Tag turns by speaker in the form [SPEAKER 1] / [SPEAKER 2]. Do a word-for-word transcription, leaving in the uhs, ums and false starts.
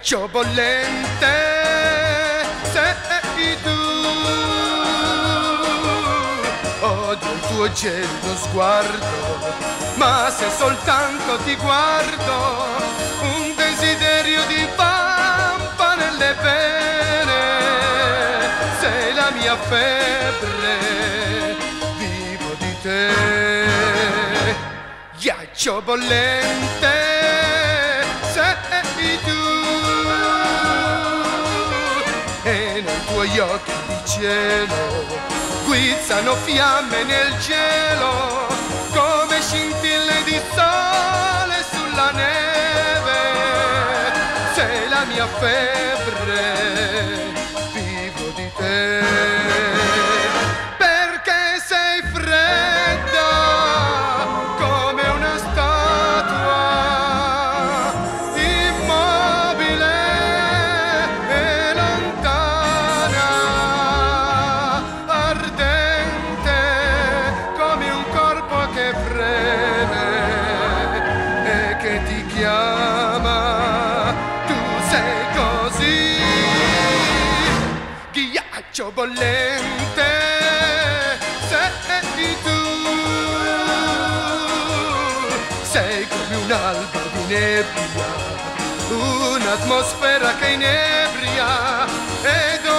[SPEAKER 1] ghiaccio bollente sei tu. Odio il tuo gelido sguardo, ma se soltanto ti guardo, un desiderio di vampa nelle vene. Sei la mia febbre, vivo di te. Ghiaccio bollente sei tu, e nei tuoi occhi di cielo guizzano fiamme nel cielo, come scintille di sole sulla neve. Sei la mia febbre, vivo di te. Perché sei fredda come una statua, immobile e lontana, ardente come un corpo che freme e che ti chiama. Tu sei così, ghiaccio bollente sei tu. Sei come un'alba di nebbia, un'atmosfera che inebria ed